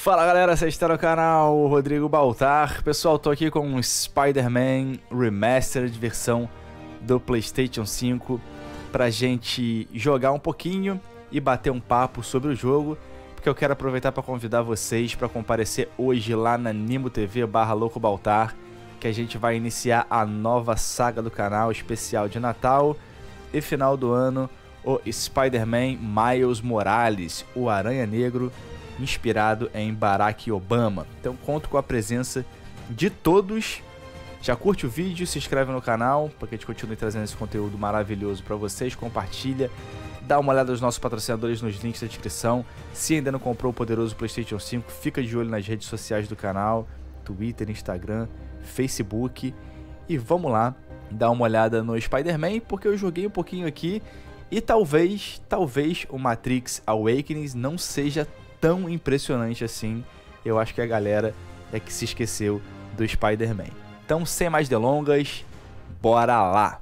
Fala galera, vocês estão no canal Rodrigo Baltar. Pessoal, tô aqui com um Spider-Man Remastered versão do PlayStation 5 pra gente jogar um pouquinho e bater um papo sobre o jogo, porque eu quero aproveitar para convidar vocês para comparecer hoje lá na Nimo TV /Louco Baltar, que a gente vai iniciar a nova saga do canal especial de Natal e final do ano, o Spider-Man Miles Morales, o Aranha Negro, inspirado em Barack Obama. Então conto com a presença de todos. Já curte o vídeo, se inscreve no canal para que a gente continue trazendo esse conteúdo maravilhoso para vocês, compartilha, dá uma olhada nos nossos patrocinadores nos links da descrição. Se ainda não comprou o poderoso PlayStation 5, fica de olho nas redes sociais do canal, Twitter, Instagram, Facebook, e vamos lá dar uma olhada no Spider-Man, porque eu joguei um pouquinho aqui e talvez o Matrix Awakenings não seja tão impressionante assim. Eu acho que a galera é que se esqueceu do Spider-Man. Então, sem mais delongas, bora lá!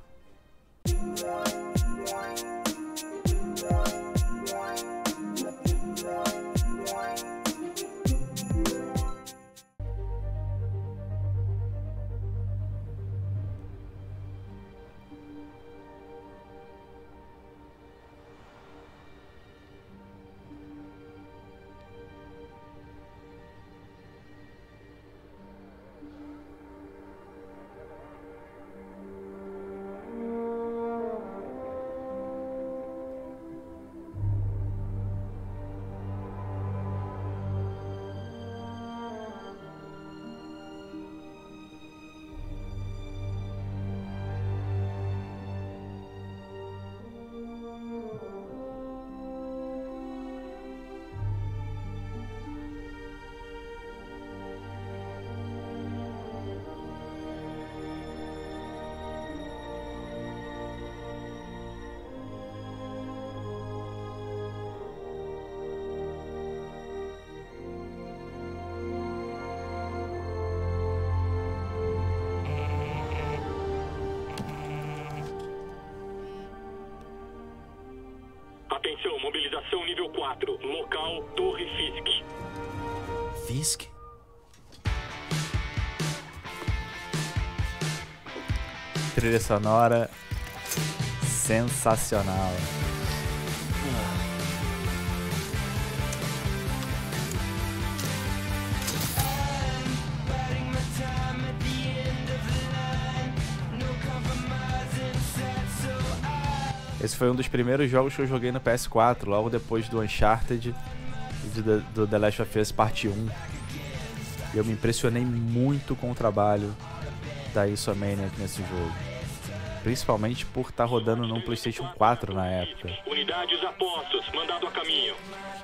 Atenção, mobilização nível 4, local Torre Fisk. Fisk? Trilha sonora sensacional. Esse foi um dos primeiros jogos que eu joguei no PS4, logo depois do Uncharted e do The Last of Us Parte 1. E eu me impressionei muito com o trabalho da Insomniac nesse jogo. Principalmente por estar rodando num PlayStation 4 na época. Unidades a postos, mandado a caminho.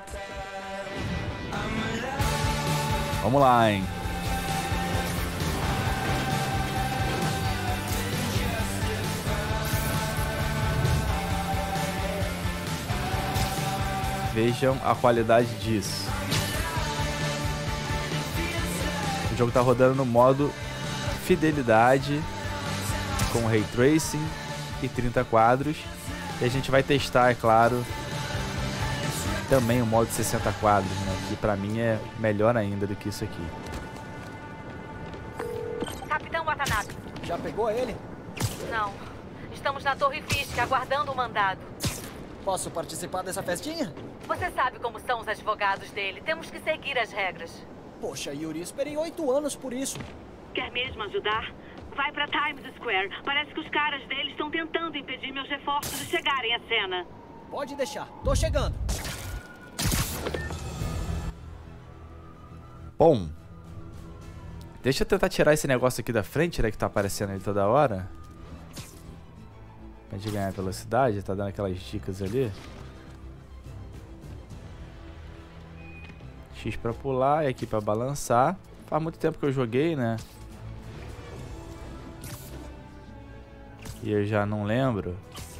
Vamos lá, hein? Vejam a qualidade disso. O jogo está rodando no modo fidelidade, com Ray Tracing e 30 quadros. E a gente vai testar, é claro, também o modo 60 quadros, né? Que pra mim é melhor ainda do que isso aqui. Capitão Watanabe. Já pegou ele? Não. Estamos na Torre Fisk, aguardando o mandado. Posso participar dessa festinha? Você sabe como são os advogados dele. Temos que seguir as regras. Poxa, Yuri, esperei 8 anos por isso. Quer mesmo ajudar? Vai pra Times Square. Parece que os caras dele estão tentando impedir meus reforços de chegarem à cena. Pode deixar, tô chegando. Bom, deixa eu tentar tirar esse negócio aqui da frente, né, que tá aparecendo aí toda hora. Pra gente ganhar velocidade, tá dando aquelas dicas ali. X pra pular e aqui pra balançar. Faz muito tempo que eu joguei, né? E eu já não lembro.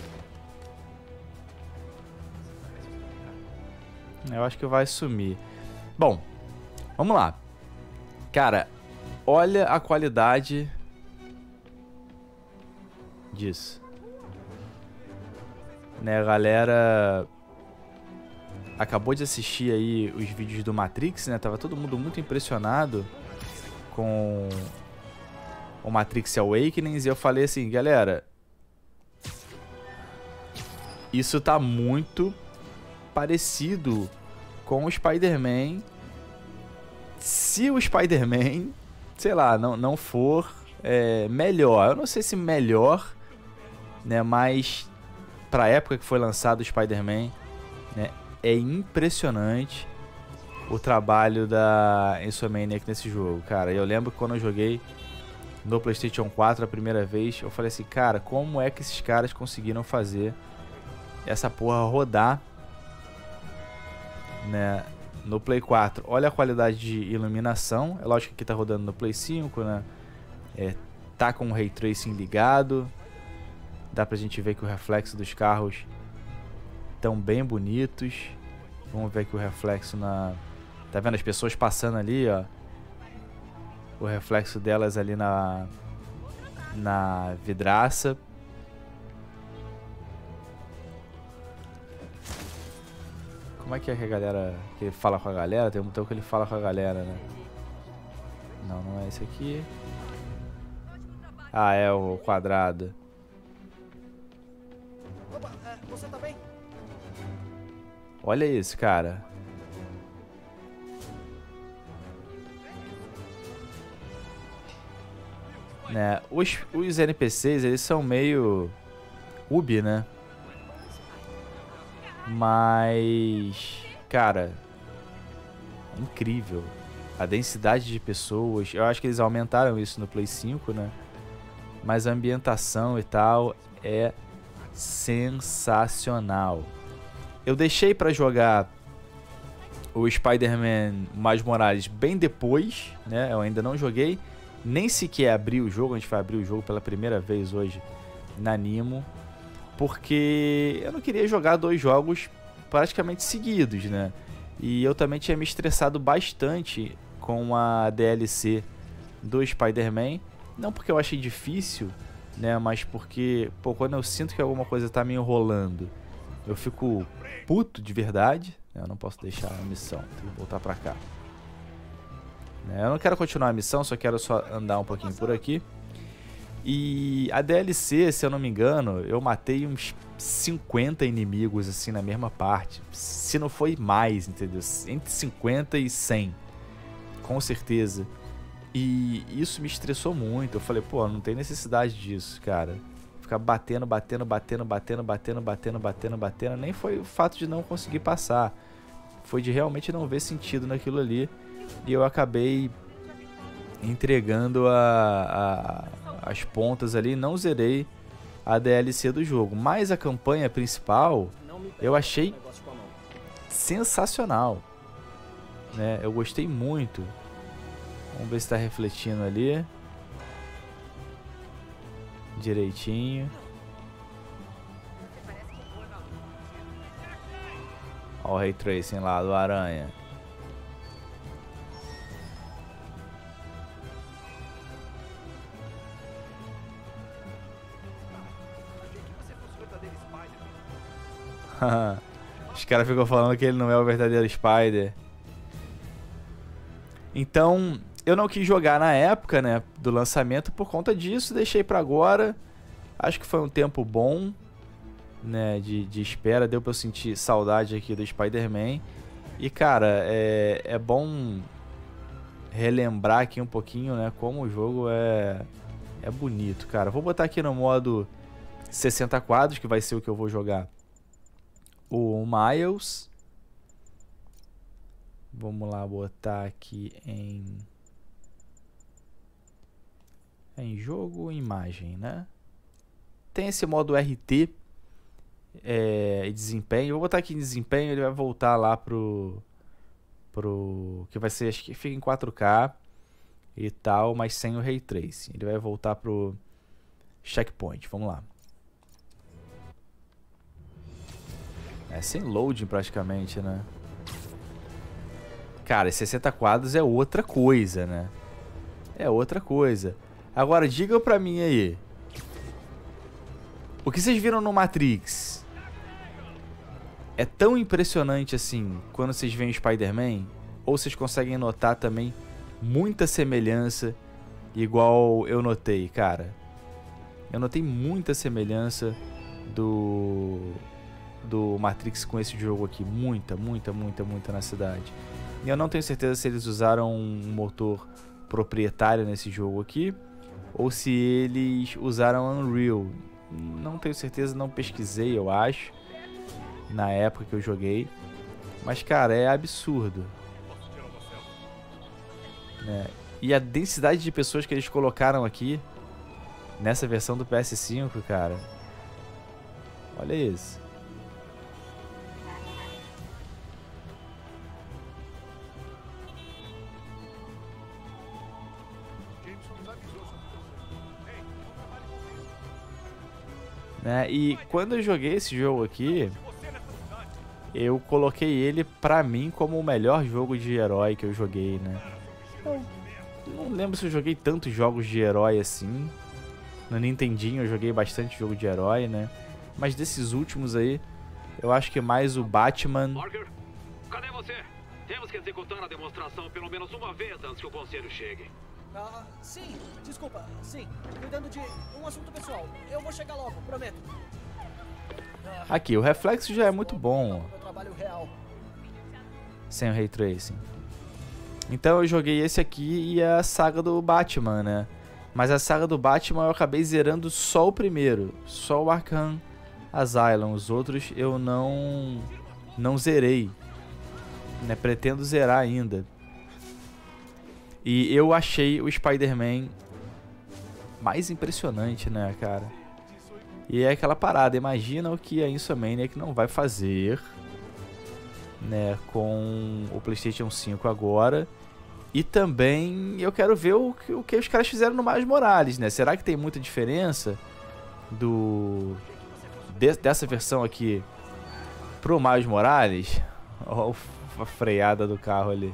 Eu acho que vai sumir. Bom, vamos lá. Cara, olha a qualidade disso. Né, a galera acabou de assistir aí os vídeos do Matrix, né? Tava todo mundo muito impressionado com o Matrix Awakenings. E eu falei assim, galera, isso tá muito parecido com o Spider-Man. Se o Spider-Man, sei lá, não for melhor. Eu não sei se melhor, né? Mas pra época que foi lançado o Spider-Man, né? É impressionante o trabalho da Insomniac nesse jogo, cara. Eu lembro que quando eu joguei no PlayStation 4 a primeira vez, eu falei assim, cara, como é que esses caras conseguiram fazer essa porra rodar, né, no Play 4? Olha a qualidade de iluminação. É lógico que aqui tá rodando no Play 5, né? Tá com o Ray Tracing ligado. Dá pra gente ver que o reflexo dos carros estão bem bonitos. Vamos ver aqui o reflexo na... Tá vendo as pessoas passando ali, ó? O reflexo delas ali na vidraça. Como é que a galera... que ele fala com a galera? Tem um botão que ele fala com a galera, né? Não é esse aqui. Ah, é o quadrado. Opa, você tá bem? Olha isso, cara. Né? Os NPCs, eles são meio Ubi, né? Mas, cara, é incrível. A densidade de pessoas. Eu acho que eles aumentaram isso no Play 5, né? Mas a ambientação e tal é sensacional. Eu deixei pra jogar o Spider-Man Miles Morales bem depois, né? Eu ainda não joguei, nem sequer abri o jogo. A gente vai abrir o jogo pela primeira vez hoje na Nimo, porque eu não queria jogar dois jogos praticamente seguidos, né? E eu também tinha me estressado bastante com a DLC do Spider-Man, não porque eu achei difícil, né? Mas porque, pô, quando eu sinto que alguma coisa tá me enrolando, eu fico puto de verdade. Eu não posso deixar a missão, tenho que voltar pra cá. Eu não quero continuar a missão, só quero andar um pouquinho por aqui. E a DLC, se eu não me engano, eu matei uns 50 inimigos assim na mesma parte. Se não foi mais, entendeu? Entre 50 e 100, com certeza. E isso me estressou muito. Eu falei, pô, não tem necessidade disso, cara. Ficar batendo. Nem foi o fato de não conseguir passar. Foi de realmente não ver sentido naquilo ali. E eu acabei entregando as pontas ali. Não zerei a DLC do jogo. Mas a campanha principal eu achei sensacional, né? Eu gostei muito. Vamos ver se está refletindo ali direitinho. Olha o Ray Tracing lá do Aranha. Os caras ficam falando que ele não é o verdadeiro Spider. Então, eu não quis jogar na época, né, do lançamento por conta disso. Deixei pra agora. Acho que foi um tempo bom, né, de espera. Deu pra eu sentir saudade aqui do Spider-Man. E, cara, é bom relembrar aqui um pouquinho, né, como o jogo é bonito, cara. Vou botar aqui no modo 60 quadros, que vai ser o que eu vou jogar. O Miles. Vamos lá botar aqui em jogo, imagem, né? Tem esse modo RT e desempenho. Vou botar aqui em desempenho, ele vai voltar lá pro que vai ser, acho que fica em 4K e tal, mas sem o Ray Tracing. Ele vai voltar pro checkpoint. Vamos lá. Sem loading praticamente, né? Cara, 60 quadros é outra coisa, né? É outra coisa. Agora, diga pra mim aí. O que vocês viram no Matrix? é tão impressionante assim quando vocês veem o Spider-Man, ou vocês conseguem notar também muita semelhança, igual eu notei, cara. Eu notei muita semelhança do Matrix com esse jogo aqui. Muita na cidade. E eu não tenho certeza se eles usaram um motor proprietário nesse jogo aqui, ou se eles usaram Unreal. Não tenho certeza, não pesquisei, eu acho, na época que eu joguei. Mas, cara, é absurdo. E a densidade de pessoas que eles colocaram aqui nessa versão do PS5, cara. Olha isso. E quando eu joguei esse jogo aqui, eu coloquei ele pra mim como o melhor jogo de herói que eu joguei, né? Eu não lembro se eu joguei tantos jogos de herói assim. No Nintendinho eu joguei bastante jogo de herói, né? Mas desses últimos aí, eu acho que mais o Batman. Parker, cadê você? Temos que executar a demonstração pelo menos uma vez antes que o conselho chegue. Sim, desculpa, sim. Cuidando de um assunto pessoal. Eu vou chegar logo, prometo. Aqui, o reflexo já é muito bom. Meu trabalho real. Sem o Ray Tracing. Então eu joguei esse aqui e a saga do Batman, né? Mas a saga do Batman eu acabei zerando só o primeiro. Só o Arkham Asylum. Os outros eu não zerei, né? Pretendo zerar ainda. E eu achei o Spider-Man mais impressionante, né, cara? E é aquela parada, imagina o que a Insomniac não vai fazer, né, com o PlayStation 5 agora. E também eu quero ver o que os caras fizeram no Miles Morales, né? Será que tem muita diferença dessa versão aqui pro Miles Morales? Olha a freada do carro ali.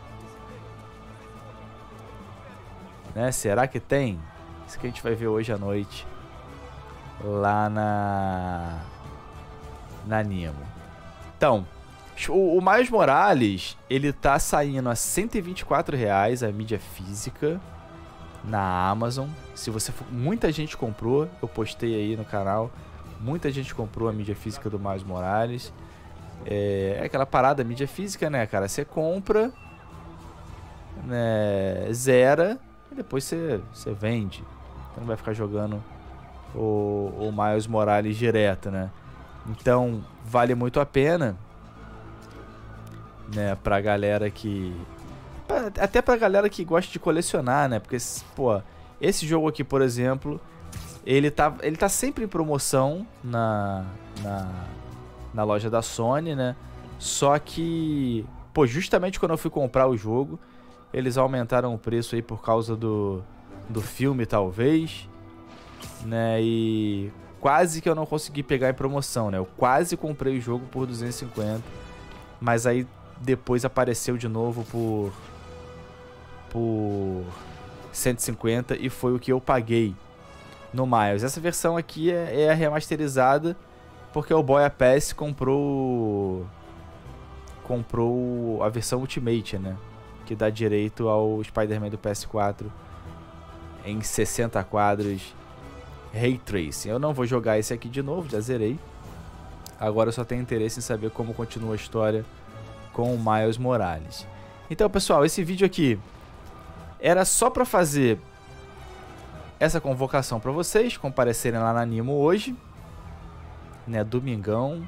Né? Será que tem? Isso que a gente vai ver hoje à noite lá na Nimo. Então, o Miles Morales, ele tá saindo a R$124 a mídia física na Amazon. Se você for, muita gente comprou, eu postei aí no canal, muita gente comprou a mídia física do Miles Morales. É aquela parada, mídia física, né, cara? Você compra, né, zera e depois você vende. Você não vai ficar jogando o Miles Morales direto, né? Então, vale muito a pena, né, pra galera que... Até pra galera que gosta de colecionar, né? Porque, pô, esse jogo aqui, por exemplo, ele tá sempre em promoção na loja da Sony, né? Só que, pô, justamente quando eu fui comprar o jogo, eles aumentaram o preço aí por causa do filme, talvez, né? E quase que eu não consegui pegar em promoção, né? Eu quase comprei o jogo por 250, mas aí depois apareceu de novo por 150 e foi o que eu paguei no Miles. Essa versão aqui é a remasterizada, porque o Boy Pass comprou a versão Ultimate, né? Que dá direito ao Spider-Man do PS4 em 60 quadros Ray Tracing. Eu não vou jogar esse aqui de novo, já zerei. Agora eu só tenho interesse em saber como continua a história com o Miles Morales. Então, pessoal, esse vídeo aqui era só para fazer essa convocação para vocês comparecerem lá na Nimo hoje, né, domingão,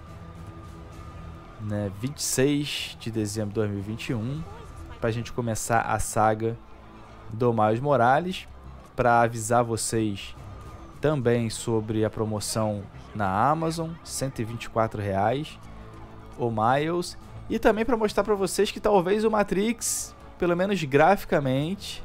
né, 26 de dezembro de 2021, pra gente começar a saga do Miles Morales. Para avisar vocês também sobre a promoção na Amazon, R$124 o Miles, e também para mostrar para vocês que talvez o Matrix, pelo menos graficamente,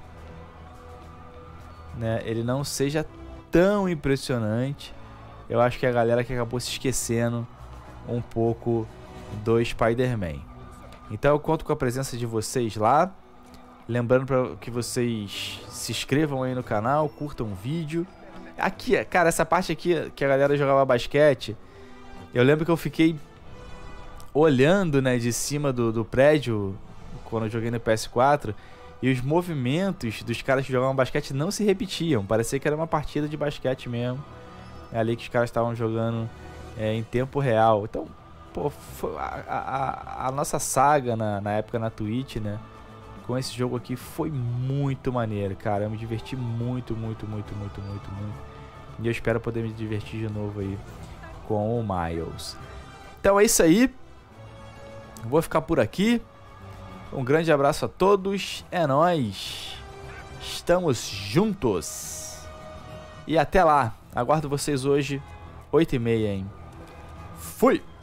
né, ele não seja tão impressionante. Eu acho que a galera que acabou se esquecendo um pouco do Spider-Man. Então eu conto com a presença de vocês lá. Lembrando para que vocês se inscrevam aí no canal, curtam o vídeo. Aqui, cara, essa parte aqui que a galera jogava basquete, eu lembro que eu fiquei olhando, né, de cima do prédio, quando eu joguei no PS4, e os movimentos dos caras que jogavam basquete não se repetiam. Parecia que era uma partida de basquete mesmo. É ali que os caras estavam jogando em tempo real. Então, pô, a nossa saga na época na Twitch, né, com esse jogo aqui foi muito maneiro, cara. Eu me diverti muito. E eu espero poder me divertir de novo aí com o Miles. Então é isso aí. Vou ficar por aqui. Um grande abraço a todos. É nóis. Estamos juntos. E até lá. Aguardo vocês hoje, 8h30, hein? Fui!